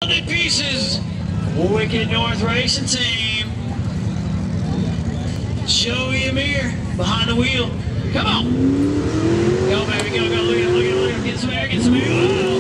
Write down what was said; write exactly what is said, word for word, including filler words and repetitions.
In pieces. Wicked North Racing Team. Show him here behind the wheel. Come on. Go, baby. Go, go. Look at him. Look at him. Look at him. Get some air. Get some air. Oh.